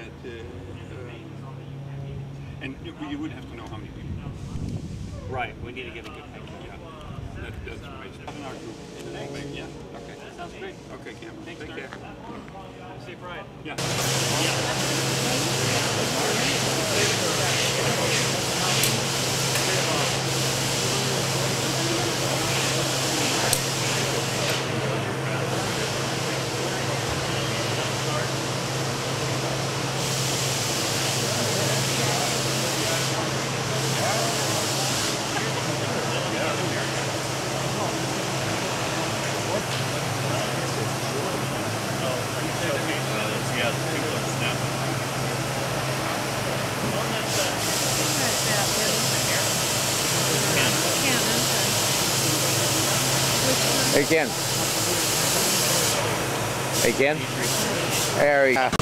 that, and you would have to know how many people. Right, we need to get a good picture. Yeah, that's right. In our group. Yeah, okay. That sounds great. Okay, Cam. Thanks, Take care. Safe ride. Yeah. Again. Again. There we go.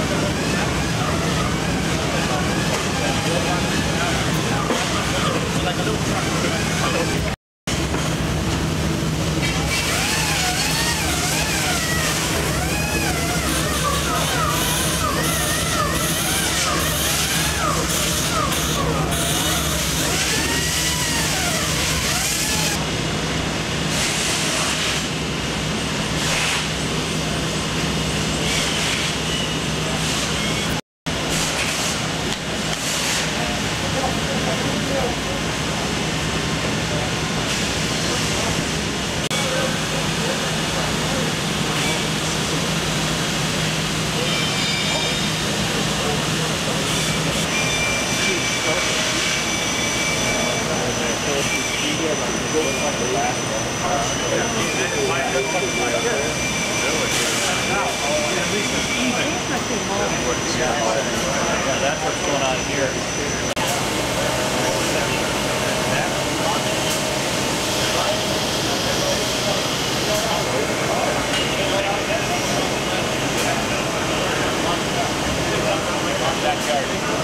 That's what's going on here. Backyard.